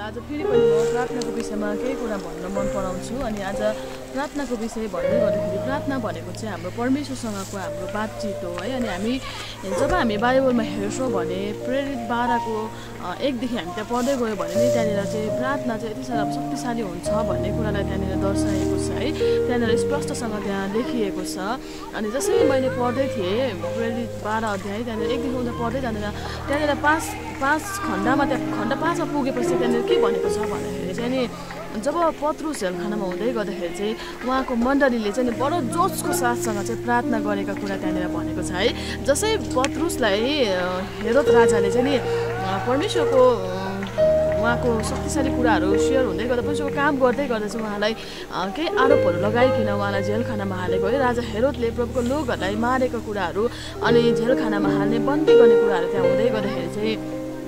आज फेरि पनि म प्रार्थनाको विषयमा केही कुरा भन्न मन पराउँछु। अनि आज प्रार्थनाको विषय भन्दै गर्दाखेरि प्रार्थना भनेको चाहिँ हाम्रो परमेश्वरसँगको हाम्रो बातचित हो है। अनि जब हामी बाइबलमा हेर्छौँ भने प्रेरित 12को 1 देखि हामी त्यहाँ पढ्दै गयो भने नि त्यहाँनिर चाहिँ प्रार्थना चाहिँ यति साह्रो शक्तिशाली हुन्छ भन्ने कुरालाई त्यहाँनिर दर्शाएको छ है। त्यहाँनिर स्पष्टसँग त्यहाँ लेखिएको छ। अनि जसरी मैले पढ्दै थिएँ प्रेरित 12 अध्याय त्यहाँनिर 1 देखि उता पढ्दै जाँदैन त्यहाँनिर पाँच खण्डमा त्यहाँ खण्ड 5 मा पुगेपछि त्यहाँनिर के भनेको छ भन्दाखेरि चाहिँ नि जब पत्रुस झेलखानामा हुँदै गर्दाखेरि चाहिँ उहाँको मण्डलीले चाहिँ बडो जोसको साथसँग चाहिँ प्रार्थना गरेका कुरा त्यहाँनिर भनेको छ है। जसै पत्रुसलाई हेरोद राजाले चाहिँ नि परमेश्वरको उहाँको शक्तिशाली कुराहरू सेयर हुँदै गर्दा परमेश्वरको काम गर्दै गर्दा चाहिँ उहाँलाई केही आरोपहरू लगाइकन उहाँलाई जेलखानामा हालेको है। राजा हेरोदले प्रभुको लोकहरूलाई मारेको कुराहरू अनि जेलखानामा हाल्ने बन्दी गर्ने कुराहरू त्यहाँ हुँदै गर्दाखेरि चाहिँ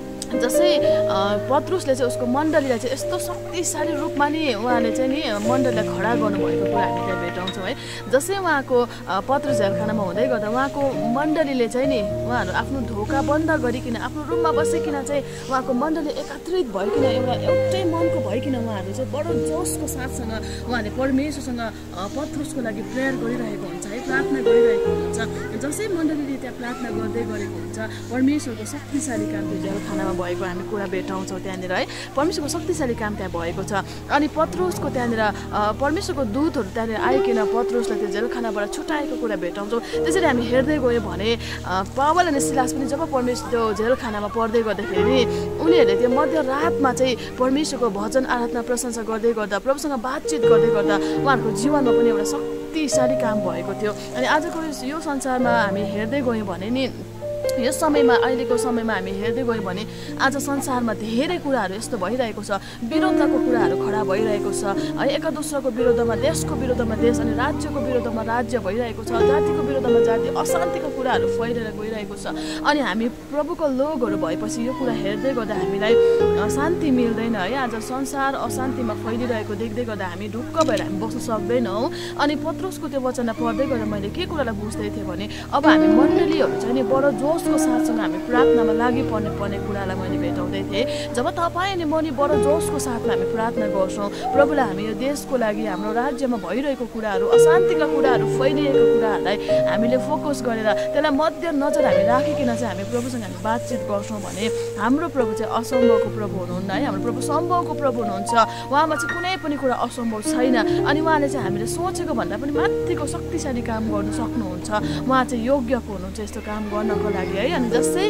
जसै पत्रुसले चाहिँ उसको मण्डलीलाई चाहिँ यस्तो शक्तिशाली रूपमा नि उहाँले चाहिँ नि मण्डलीलाई खडा गर्नुभएको कुरा हामी त्यहाँ भेटाउँछौँ है। जसै उहाँको पत्रुस झेलखानामा हुँदै गर्दा उहाँको मण्डलीले चाहिँ नि उहाँहरू आफ्नो ढोका बन्द गरिकन आफ्नो रुममा बसिकन चाहिँ उहाँको मण्डली एकत्रित भइकन एउटै मनको भइकन उहाँहरू चाहिँ बडो जोसको साथसँग उहाँले परमेश्वरसँग पत्रुसको लागि प्रेयर गरिरहेको हुन्छ है, प्रार्थना गरिरहेको हुन्छ। जसै मण्डलीले त्यहाँ प्रार्थना गर्दै गरेको हुन्छ परमेश्वरको शक्तिशाली काम त्यो जेलखानामा भएको हामी कुरा भेटाउँछौँ त्यहाँनिर है। परमेश्वरको शक्तिशाली काम त्यहाँ भएको छ। अनि पत्रुसको त्यहाँनिर परमेश्वरको दूतहरू त्यहाँनिर आइकन पत्रुसलाई त्यो जेलखानाबाट छुटाएको कुरा भेटाउँछौँ। त्यसरी हामी हेर्दै गयो भने पावल अनि सिलास पनि जब परमेश्वर त्यो जेलखानामा पढ्दै गर्दाखेरि उनीहरूले त्यो मध्यरातमा चाहिँ परमेश्वरको भजन आराधना प्रशंसा गर्दै गर्दा प्रभुसँग बातचित गर्दै गर्दा उहाँहरूको जीवनमा पनि एउटा शक्तिशाली काम भएको थियो। अनि आजको यो संसारमा हामी हेर्दै गयौँ भने नि यस समयमा अहिलेको समयमा हामी हेर्दै गयौँ भने आज संसारमा धेरै कुराहरू यस्तो भइरहेको छ, विरोधको कुराहरू खडा भइरहेको छ है। एका दोस्रोको विरोधमा देशको विरोधमा देश अनि राज्यको विरोधमा राज्य भइरहेको छ, जातिको विरोधमा जाति, अशान्तिको कुराहरू फैलिएर गइरहेको छ। अनि हामी प्रभुको लोकहरू भएपछि यो कुरा हेर्दै गर्दा हामीलाई शान्ति मिल्दैन है। आज संसार अशान्तिमा फैलिरहेको देख्दै गर्दा हामी ढुक्क भएर हामी बस्न सक्दैनौँ। अनि पत्रुसको त्यो वचनलाई पढ्दै गर्दा मैले के कुरालाई बुझ्दै थिएँ भने अब हामी मण्डलीहरू चाहिँ नि बडो जोसको साथसँग हामी प्रार्थनामा लागि पर्ने कुरालाई मैले भेटाउँदै थिएँ। जब तपाईँ अनि म नि बडो जोसको साथमा हामी प्रार्थना गर्छौँ प्रभुलाई हामी यो देशको लागि हाम्रो राज्यमा भइरहेको कुराहरू अशान्तिका कुराहरू फैलिएको कुराहरूलाई हामीले फोकस गरेर त्यसलाई मध्यनजर हामी राखिकन चाहिँ हामी प्रभुसँग हामी बातचित गर्छौँ भने हाम्रो प्रभु चाहिँ असम्भवको प्रभु हुनुहुन्न है। हाम्रो प्रभु सम्भवको प्रभु हुनुहुन्छ। उहाँमा चाहिँ कुनै पनि कुरा असम्भव छैन। अनि उहाँले चाहिँ हामीले सोचेको भन्दा पनि माथिको शक्तिशाली काम गर्नु सक्नुहुन्छ। उहाँ चाहिँ योग्यको हुनुहुन्छ यस्तो काम गर्नको लागि है। अनि जस्तै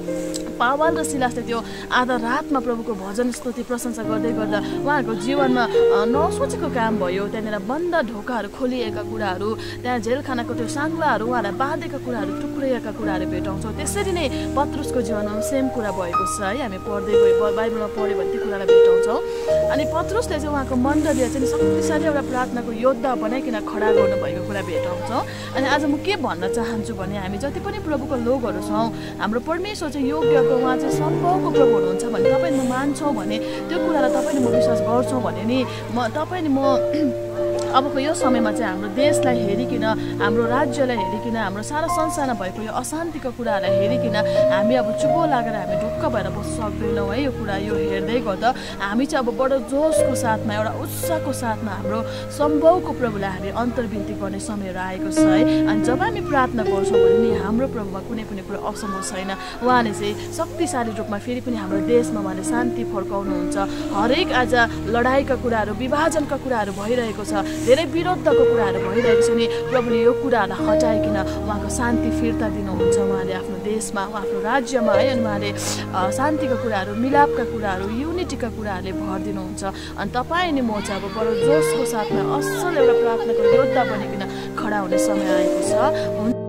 पावल र सिलासले त्यो आधा रातमा प्रभुको भजन स्तुति प्रशंसा गर्दै गर्दा उहाँहरूको जीवनमा नसोचेको काम भयो। त्यहाँनिर बन्द ढोकाहरू खोलिएका कुराहरू, त्यहाँ जेलखानाको त्यो साङ्लाहरू उहाँलाई बाँधेका कुराहरू टुक्रिएका कुराहरू भेटाउँछौँ। त्यसरी नै पत्रुसको जीवनमा सेम कुरा भएको छ है। हामी पढ्दै गयो बाइबलमा पढ्यो भने त्यो कुरालाई भेटाउँछौँ। अनि पत्रुसले चाहिँ उहाँको मण्डलीलाई चाहिँ शक्तिशाली एउटा प्रार्थनाको योद्धा बनाइकन खडा गर्नुभएको कुरा भेटाउँछौँ। अनि आज म के भन्न चाहन्छु भने हामी जति पनि प्रभुको लोकहरू छौँ हाम्रो परमेश्वर चाहिँ योग्य उहाँ चाहिँ सम्भवको प्रभु हुनुहुन्छ भने तपाईँ म मान्छौँ भने त्यो कुरालाई तपाईँ म विश्वास गर्छौँ भने नि तपाईँ म अबको यो समयमा चाहिँ हाम्रो देशलाई हेरिकन हाम्रो राज्यलाई हेरिकन हाम्रो सारा संसारमा भएको यो अशान्तिको कुराहरूलाई हेरिकन हामी अब चुपो लागेर हामी ढुक्क भएर बस्न सक्दैनौँ है। यो कुरा यो हेर्दै गर्दा हामी चाहिँ अब बडो जोसको साथमा एउटा उत्साहको साथमा हाम्रो सम्भवको प्रभुलाई हामी अन्तर्विन्ती गर्ने समयहरू आएको छ है। अनि जब हामी प्रार्थना गर्छौँ भने नि हाम्रो प्रभुमा कुनै पनि कुरा असम्भव छैन। उहाँले चाहिँ शक्तिशाली रूपमा फेरि पनि हाम्रो देशमा उहाँले शान्ति फर्काउनुहुन्छ। हरेक आज लडाइँका कुराहरू विभाजनका कुराहरू भइरहेको छ, धेरै विरोधको कुराहरू भइरहेको छ नि प्रभुले यो कुराहरूलाई हटाइकन उहाँको शान्ति फिर्ता दिनुहुन्छ उहाँले आफ्नो देशमा आफ्नो राज्यमा है। अनि उहाँले शान्तिका कुराहरू मिलापका कुराहरू युनिटीका कुराहरूले भर दिनुहुन्छ। अनि तपाईँ अनि म चाहिँ अब बडो जोसको साथमा असल एउटा प्रार्थनाको योद्धा बनिकन खडा हुने समय आएको छ।